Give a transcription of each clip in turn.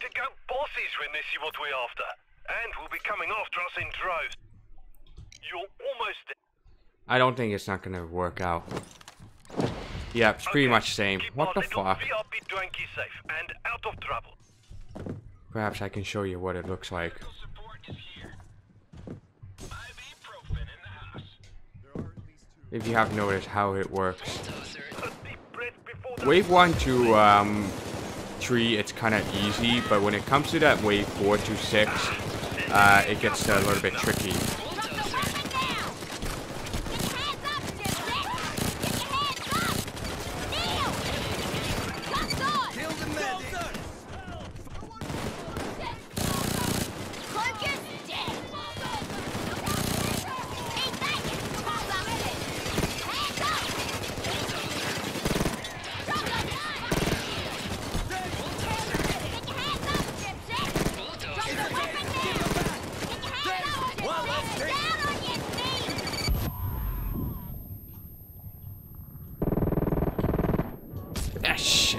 to go bosses when they see what we're after. And will be coming after us in droves. You're almost there. I don't think it's not gonna work out. Yeah, it's pretty much the same. What the fuck? VRP Dwanky safe and out of trouble. Perhaps I can show you what it looks like. If you have noticed how it works. Wave 1 to 3, it's kind of easy, but when it comes to that wave 4 to 6, it gets a little bit tricky. Ah, shit.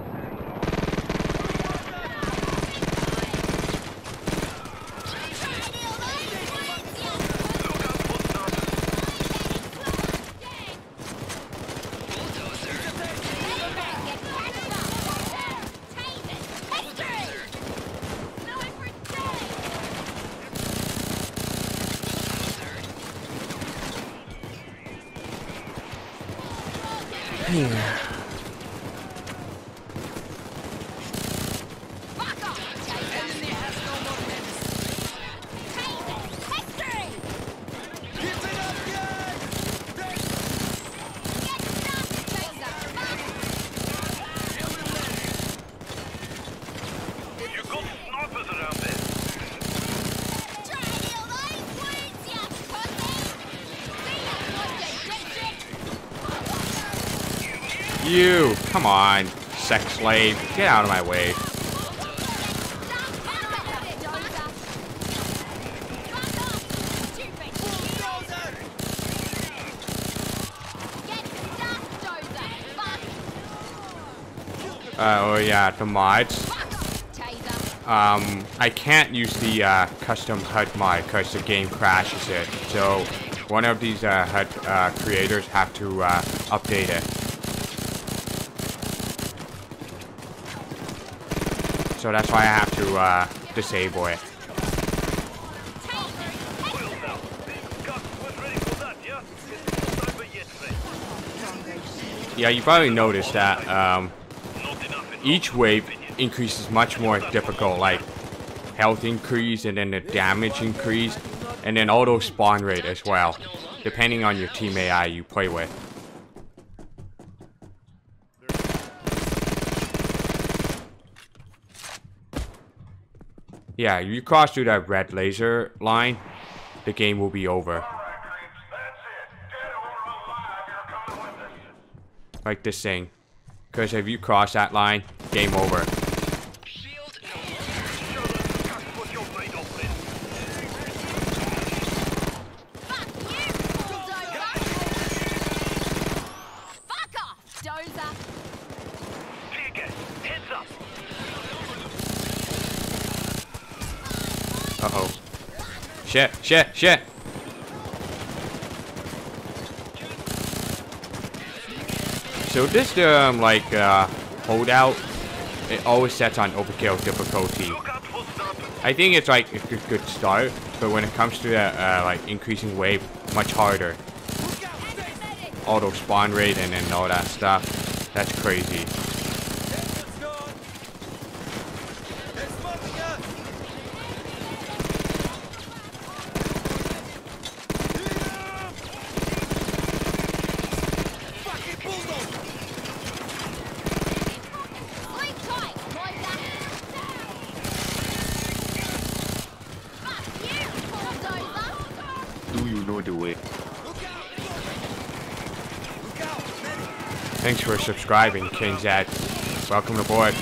Yeah. You, come on, sex slave, get out of my way. Oh yeah, the mods. I can't use the custom HUD mod because the game crashes it. So one of these HUD creators have to update it. So that's why I have to disable it. Yeah, you probably noticed that each wave increases much more difficult, like health increase and then the damage increase, and then auto spawn rate as well, depending on your team AI you play with. Yeah, you cross through that red laser line, the game will be over. Like this thing. Because if you cross that line, game over. Uh-oh. Shit, shit, shit! So this, like, Holdout, it always sets on overkill difficulty. I think it's, like, a good start, but when it comes to that, like, increasing wave, much harder. Auto spawn rate and then all that stuff, that's crazy. The way. Thanks for subscribing, King Zed. Welcome aboard.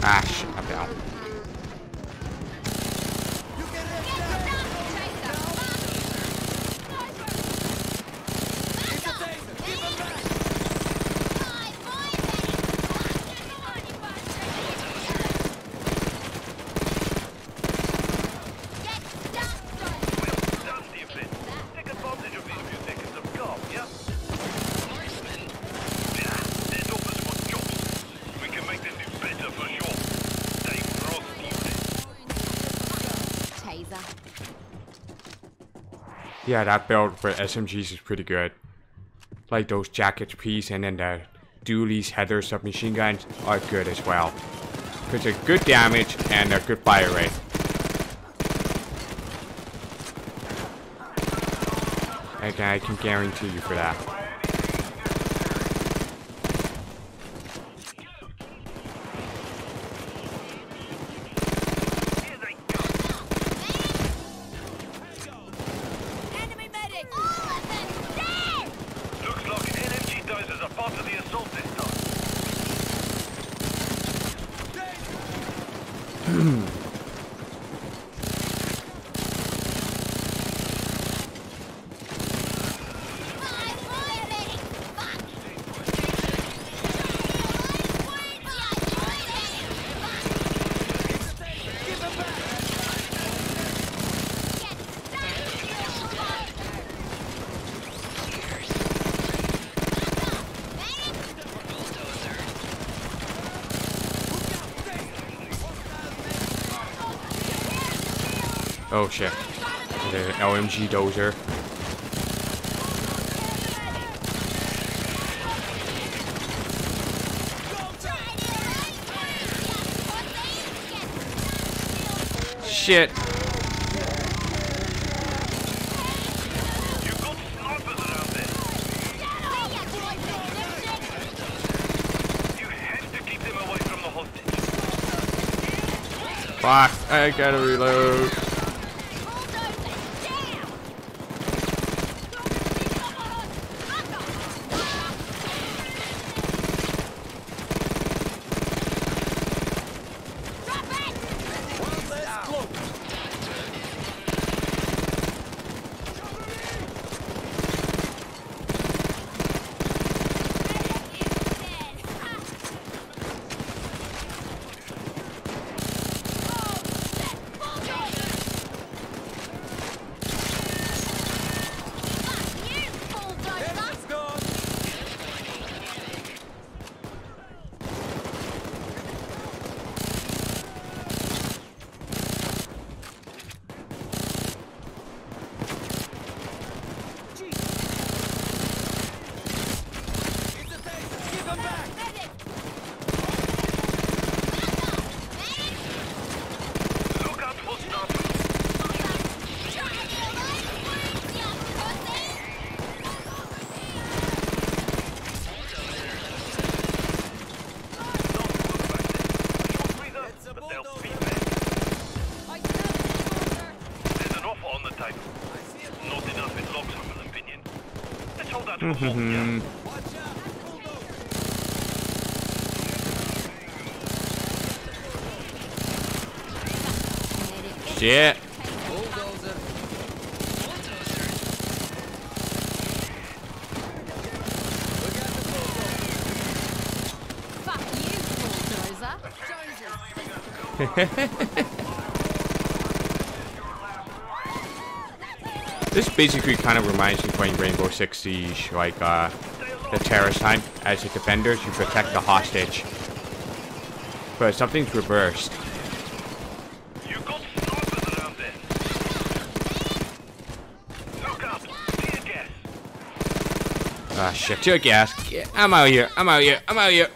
Ah, shit, I'm down. Yeah, that build for SMGs is pretty good. Like those jacket piece and then the dualies, heather submachine guns are good as well. Because they're good damage and a good fire rate. I can guarantee you for that. Oh shit. There's an LMG dozer. Shit. Fuck, I gotta reload. Shit. Fuck you, bulldozer. This basically kind of reminds me of playing Rainbow Six Siege, like the terrorist hunt. As the defenders, you protect the hostage. But something's reversed. You got snipers around there. Look up, tear gas. Ah shit, tear gas. Yeah, I'm out here. I'm out here. I'm out here.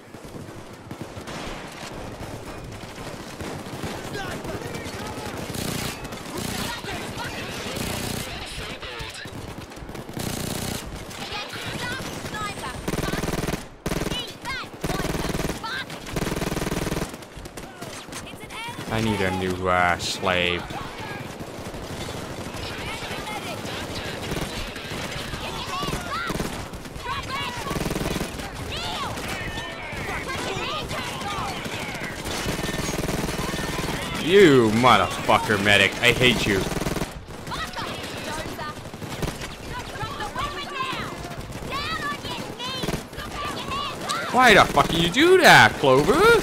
I need a new slave. You motherfucker medic. I hate you. Why the fuck do you do that, Clover?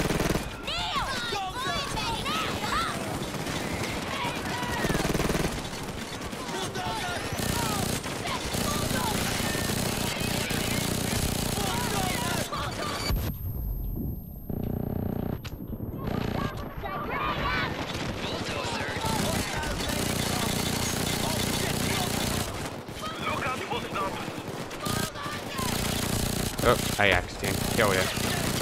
Oh, I accidentally killed it.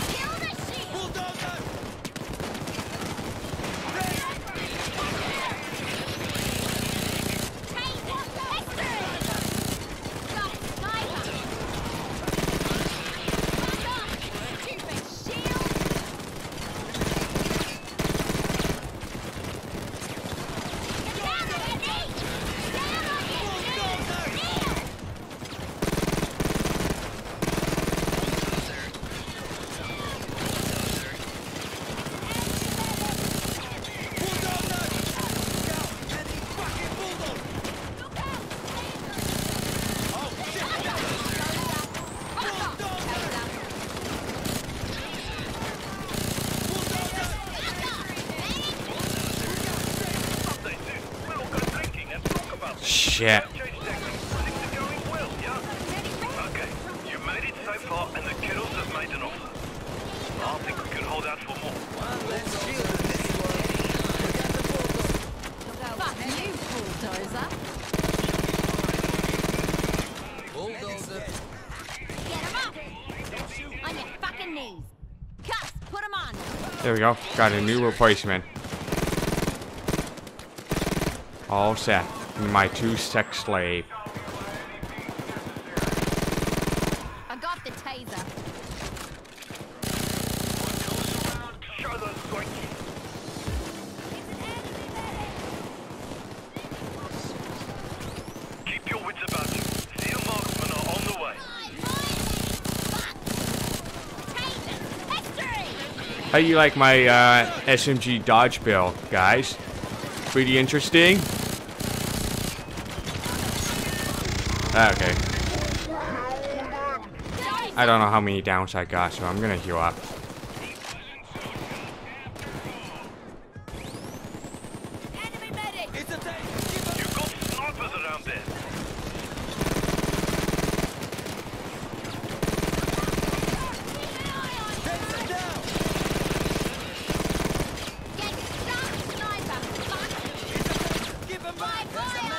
Shit. Okay, you made it so far, and the kiddos have made an offer. I think we can hold out for more. Fuck you, bulldozer. Get him up! On your fucking knees. Cuss, put him on. There we go. Got a new replacement. All set. My 2 sex slave. I got the taser. Show those swankies. Keep your wits about you. Steel marksmen are on the way. How you like my SMG dodge build, guys? Pretty interesting. Okay. I don't know how many downs I got, so I'm gonna heal up. Enemy medic! You've got snipers around there. Get stuck, sniper! Fuck! Give him back!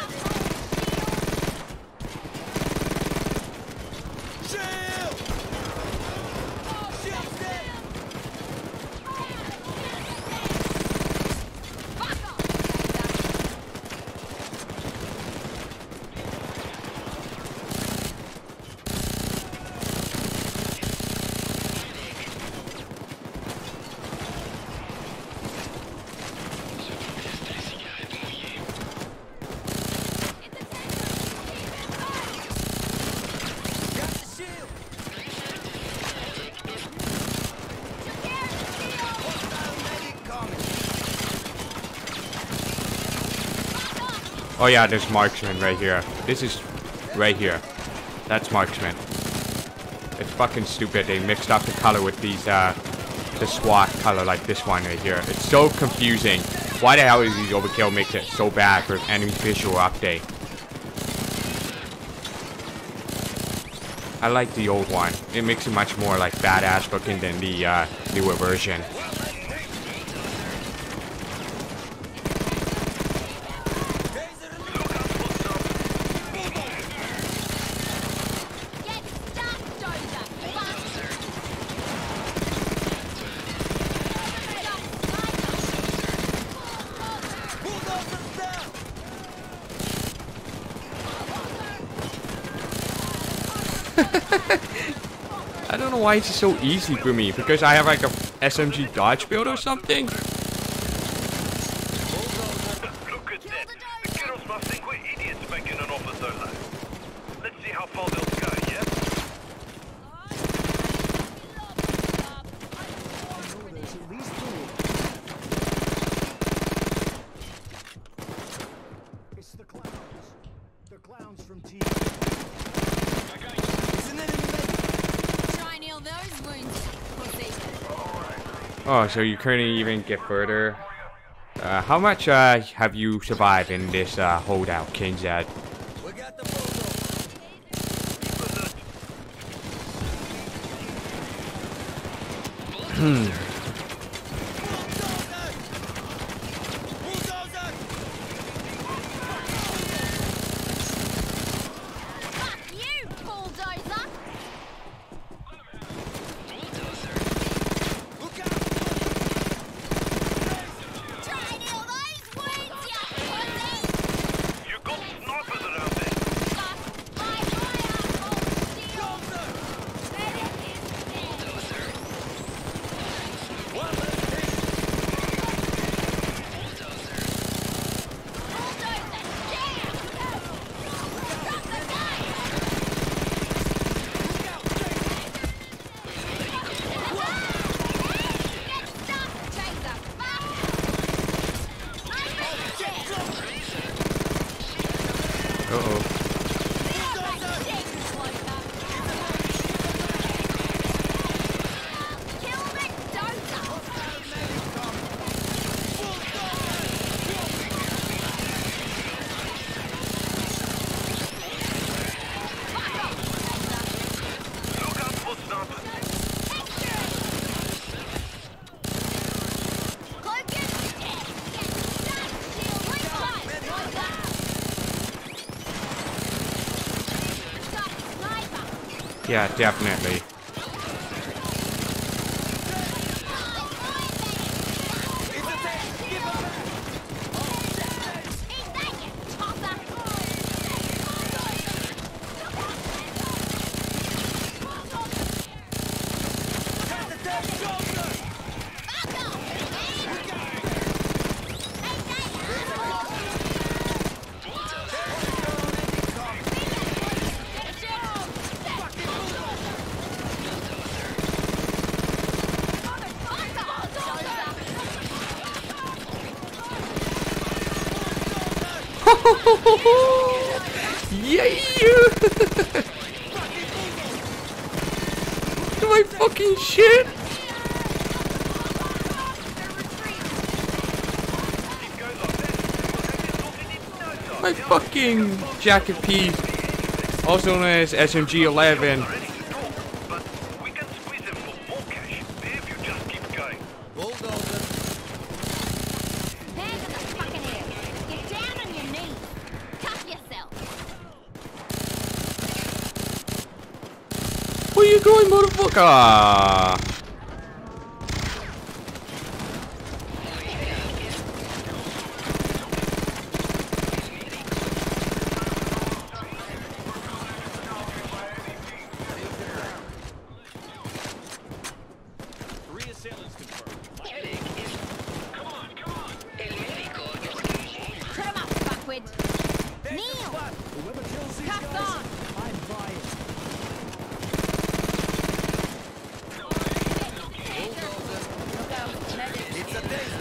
Oh yeah, there's marksman right here. This is right here. That's marksman. It's fucking stupid. They mixed up the color with these, the SWAT color like this one right here. It's so confusing. Why the hell is these overkill makes it so bad for enemy visual update? I like the old one. It makes it much more like badass looking than the newer version. I don't know why it's so easy for me, because I have like a SMG dodge build or something. Look at that. The kiddos must think we're idiots making an offer so low. Let's see how far they'll go, yeah? Oh, so you couldn't even get further. How much have you survived in this holdout, King Zed? We got the bulldozer. Bulldozer! Fuck you, bulldozer! Look out! Try and heal those wounds, you pussy! You got snipers around there. Fuck my fire, old steel! Bulldozer! Medic is dead! One left piece. Bulldozer, down! Drop the gun! Get stuck, Chaser! Fuck! I'm dead! Uh-oh. Kill the dozer! Look out for snipers. Cloak is dead! Get stuck! Shield recharge! Stop sniper! Yeah, definitely. It's a tank. Give up. Eat that, you tosser! Got the tank shoulder. Fuck off, man! Eat that, Yay! My fucking shit! My fucking jacket piece, also known as SMG-11. But we can squeeze them for more cash if you just keep going. Bulldozer. Hands in the fucking air! Get down on your knees! Cuff yourself! Where you going, motherfucker? Three assailants confirmed. Put him up, fuckwit! Kneel! Whoever kills these Cuffs guys, on! I'm buying. It's a taser.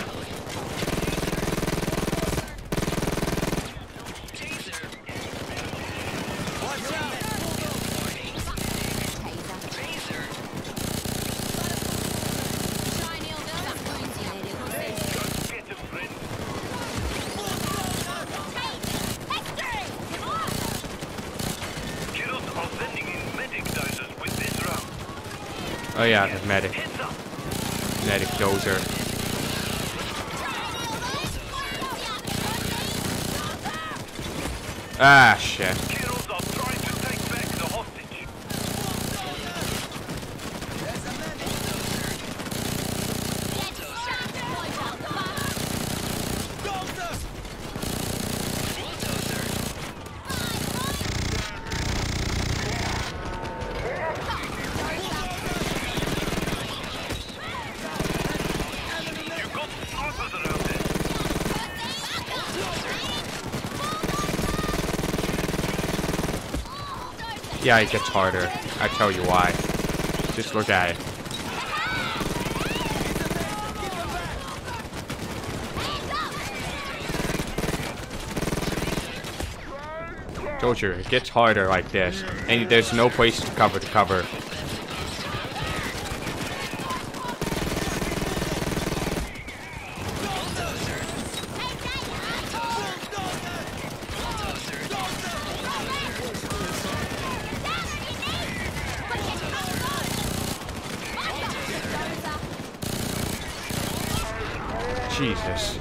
Watch out. Try and heal those wounds, you pussy! Get them, friend. Hey! Extra! Come on! Kiddos are sending in medic doses with this round. Oh yeah, the medic. Heads up. Medic dozer. Ah, shit. Kiddos are trying to take back the hostage. There's a medic. Get stuck, bulldozer! Bulldozer. You got snipers around there. Yeah, it gets harder. I tell you why. Just look at it. Told you, it gets harder like this. And there's no place to cover. Jesus.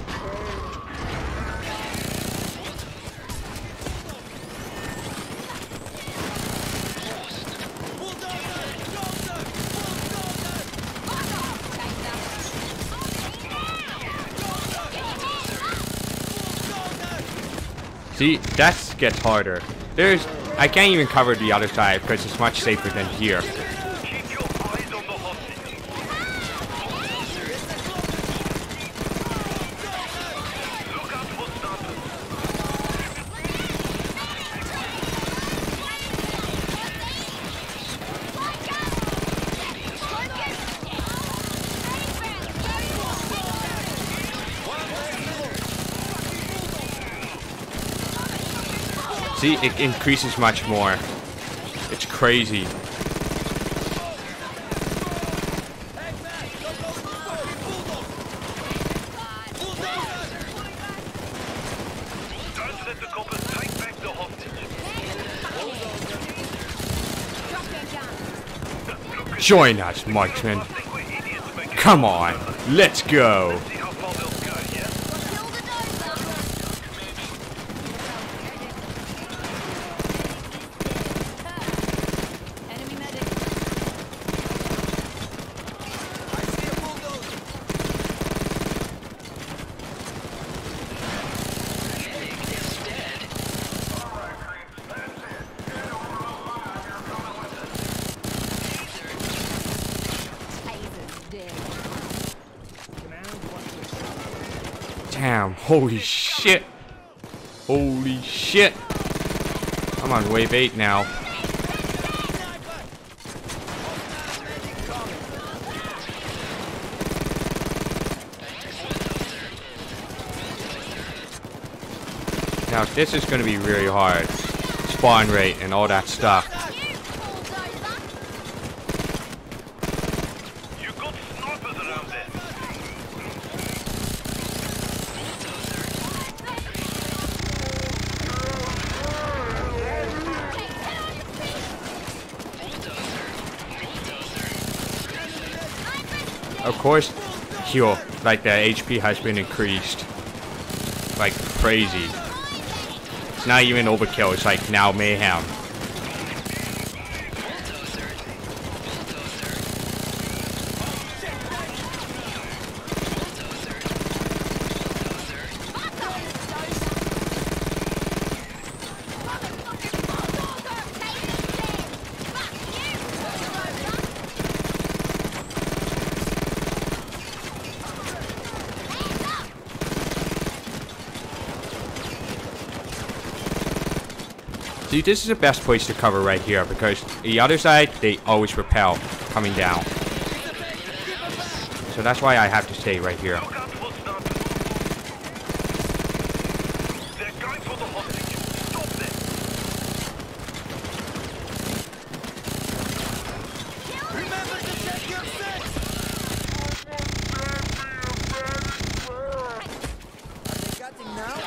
See, that gets harder. I can't even cover the other side because it's much safer than here. Keep your eyes on the hostage. Look out for snipers. See, it increases much more. It's crazy. Don't let the coppers take back the hostage. Join us, marksman. I think we're idiots making Come on, let's go. see how far they'll go, yeah? Enemy medic. I see a bulldozer. Taser's dead. Damn, holy shit. Holy shit. I'm on wave 8 now. Now this is going to be really hard. Spawn rate and all that stuff. You got snipers around there. Of course, heal, like the HP has been increased. Like crazy. It's not even overkill, it's like now mayhem. See, this is the best place to cover right here because the other side, they always repel coming down. So that's why I have to stay right here. Look out for snipers. They're going for the hostage. Stop them. Remember to check your six. Are they cutting now?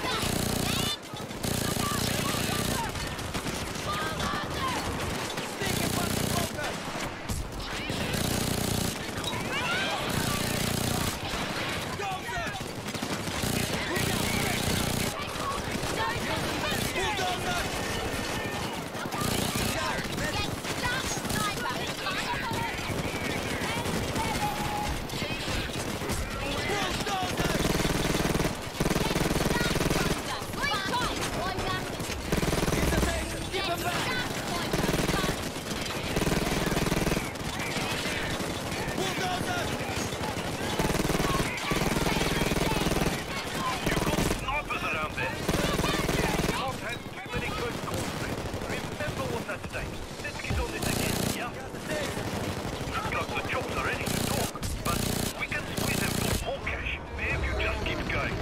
Snipers around there. Can't have too many good calls. Remember what's at stake. Let's get on this again, yeah? Looks like the chops are ready to talk, but we can squeeze them for more cash if you just keep going.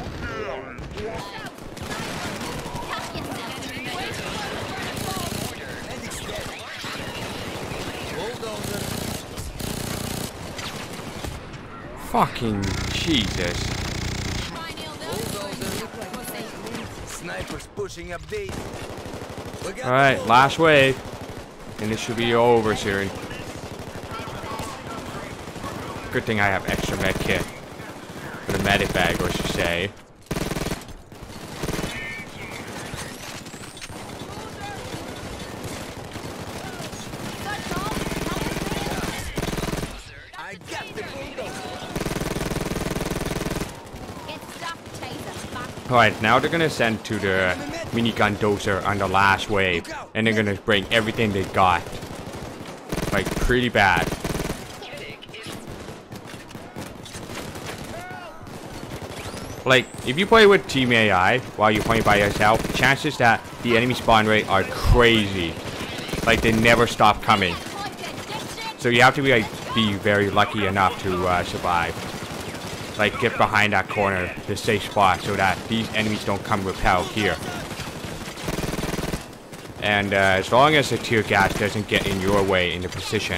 Medic's dead. Bulldozer. Fucking Jesus. Snipers pushing up D. Alright, last wave. And this should be over soon. Good thing I have extra med kit. Or the medic bag, I should say. I got the bulldozer. Alright, now they're gonna send to the minigun dozer on the last wave. And they're gonna bring everything they got. Like, pretty bad. Like, if you play with Team AI while you're playing by yourself, chances that the enemy spawn rate are crazy. Like, they never stop coming. So you have to be very lucky enough to survive. Like, get behind that corner, the safe spot, so that these enemies don't come repel here. And as long as the tear gas doesn't get in your way in the position.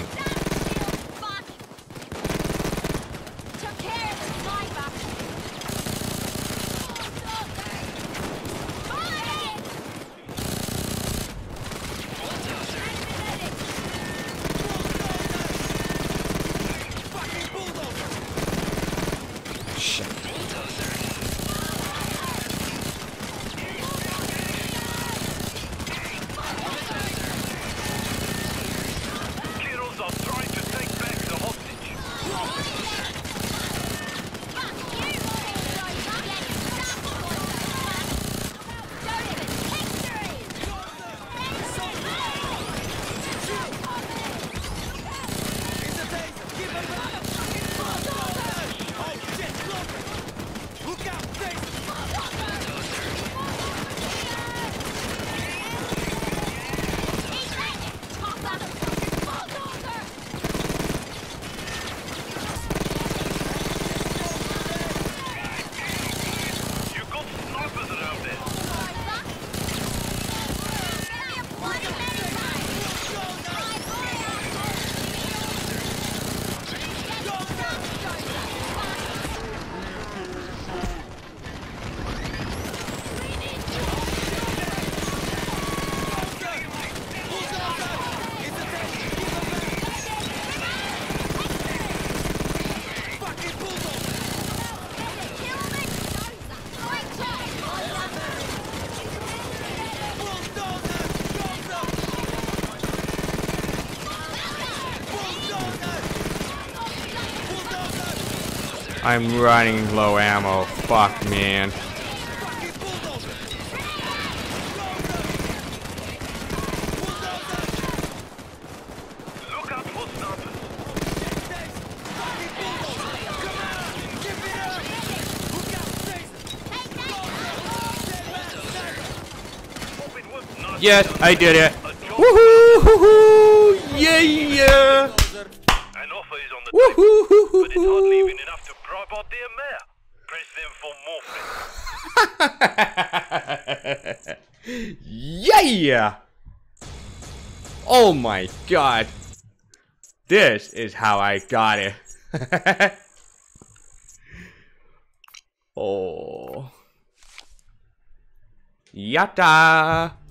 I'm running low ammo. Fuck, man. Yes, I did it. Woohoo! Yeah! An offer is on the table, but it's hardly even enough to bribe our dear mayor. Press them for more. Yeah! Oh my god. This is how I got it. Oh. Yatta!